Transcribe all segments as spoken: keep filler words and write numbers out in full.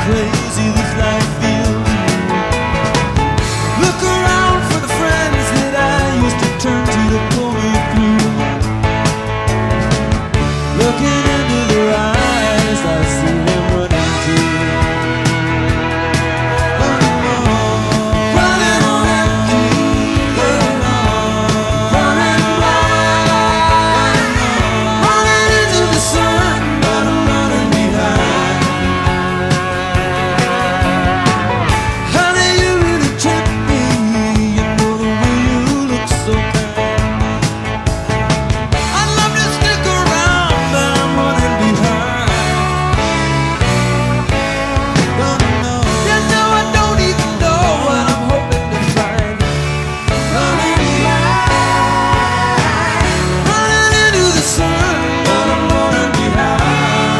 crazy this life feels. Look around for the friends that I used to turn to to pull me through. Looking into their eyes, I see them running too. Running on empty, running on, running blind, running into the sun, but I'm running behind. Honey, you really tempt me, you know the way you look so kind. I'd love to stick around, but I'm running behind. Running on, you know I don't even know what I'm hoping to find. Running blind, running into the sun, but I'm running behind.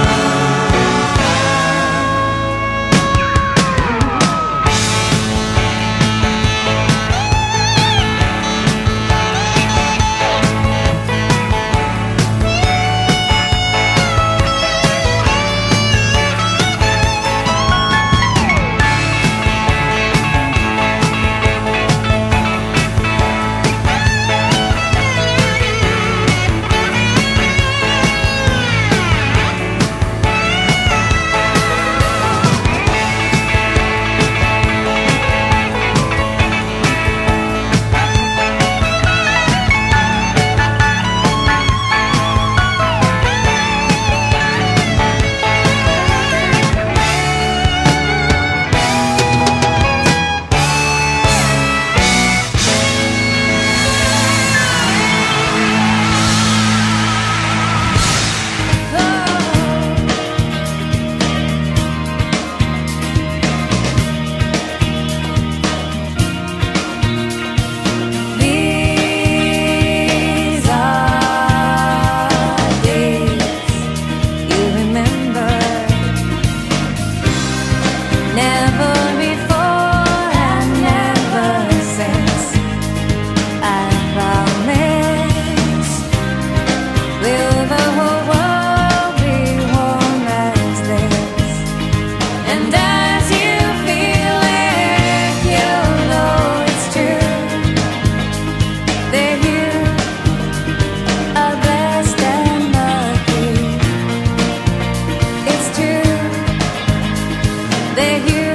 These are days you remember. Never before and never since. I promise. Will the whole world be warm as this? And as you feel it, you'll know it's true that you are blessed and lucky. It's true that you